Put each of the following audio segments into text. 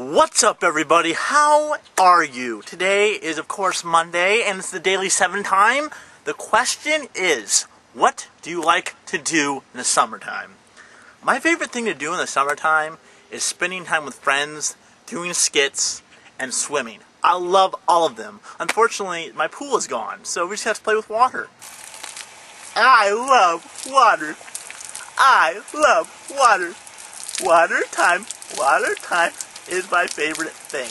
What's up, everybody? How are you? Today is, of course, Monday, and it's the Daily 7 time. The question is, what do you like to do in the summertime? My favorite thing to do in the summertime is spending time with friends, doing skits, and swimming. I love all of them. Unfortunately, my pool is gone, so we just have to play with water. I love water. I love water. Water time is my favorite thing.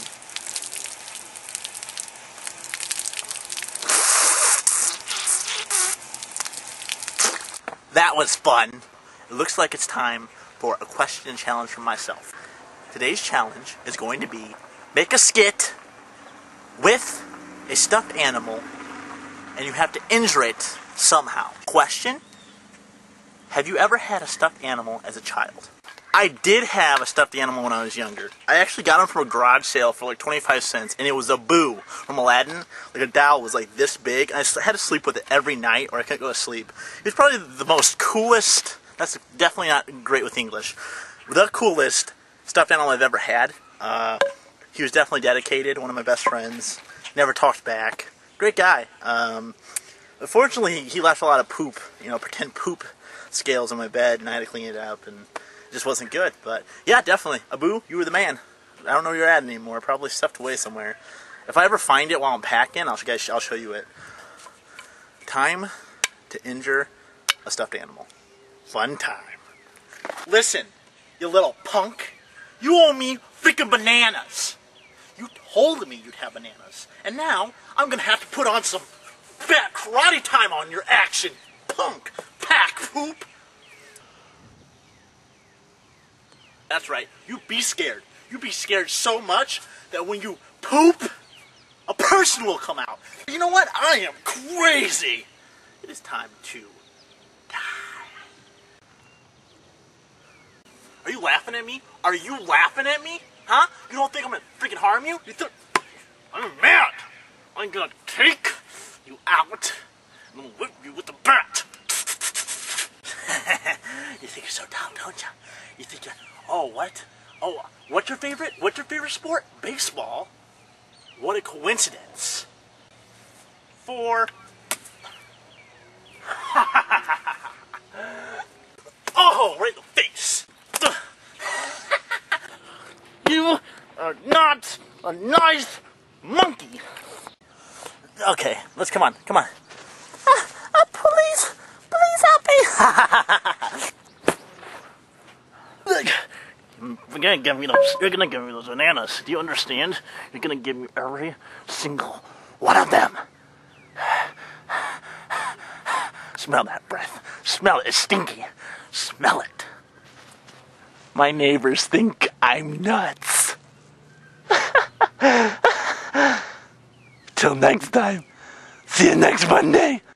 That was fun. It looks like it's time for a question challenge from myself. Today's challenge is going to be make a skit with a stuffed animal and you have to injure it somehow. Question: have you ever had a stuffed animal as a child? I did have a stuffed animal when I was younger. I actually got him from a garage sale for like 25 cents, and it was a Boo from Aladdin. Like, a doll was like this big, and I had to sleep with it every night, or I couldn't go to sleep. He was probably the most coolest, that's definitely not great with English, the coolest stuffed animal I've ever had. He was definitely dedicated, one of my best friends, never talked back. Great guy. Unfortunately, he left a lot of poop, pretend poop scales on my bed, and I had to clean it up, and it just wasn't good. But yeah, definitely, Abu, you were the man. I don't know where you're at anymore. Probably stuffed away somewhere. If I ever find it while I'm packing, I'll show you it. Time to injure a stuffed animal. Fun time. Listen, you little punk. You owe me freaking bananas. You told me you'd have bananas, and now I'm gonna have to put on some fat karate time on your action, punk. Pack poop. That's right, you be scared. You be scared so much that when you poop, a person will come out. You know what? I am crazy. It is time to die. Are you laughing at me? Are you laughing at me? Huh? You don't think I'm gonna freaking harm you? You think I'm mad? I'm gonna take you out and whip you with the bat. You think you're so dumb, don't you? You think you're, oh, what? Oh, what's your favorite sport? Baseball? What a coincidence. 4. Oh, right in the face. You are not a nice monkey. Okay, let's come on. Please help me. You're gonna give me those bananas. Do you understand? You're gonna give me every single one of them. Smell that breath. Smell it. It's stinky. Smell it. My neighbors think I'm nuts. Till next time. See you next Monday.